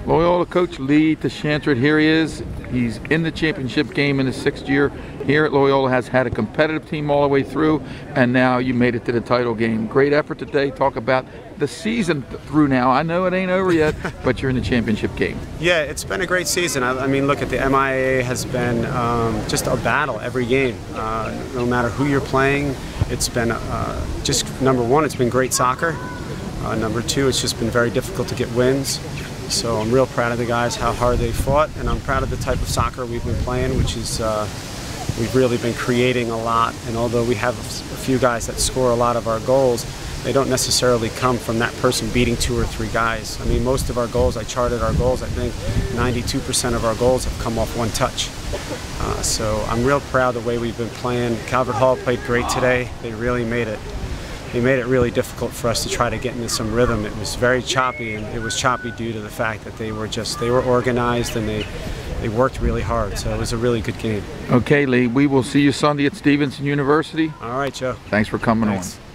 Loyola coach Lee Deschantre, here he is. He's in the championship game in his 6th year here at Loyola, has had a competitive team all the way through, and now you made it to the title game. Great effort today. Talk about the season through now. I know it ain't over yet, but you're in the championship game. Yeah, it's been a great season. I mean, look, at the MIAA has been just a battle every game. No matter who you're playing, it's been just, number one, it's been great soccer. Number two, it's just been very difficult to get wins. So I'm real proud of the guys, how hard they fought, and I'm proud of the type of soccer we've been playing, which is we've really been creating a lot. And although we have a few guys that score a lot of our goals, they don't necessarily come from that person beating 2 or 3 guys. I mean, most of our goals, I charted our goals, I think 92% of our goals have come off one touch. So I'm real proud of the way we've been playing. Calvert Hall played great today. They really made it. They made it really difficult for us to try to get into some rhythm. It was very choppy, and it was choppy due to the fact that they were organized and they worked really hard. So it was a really good game. Okay, Lee, we will see you Sunday at Stevenson University. All right, Joe. Thanks for coming Thanks. on.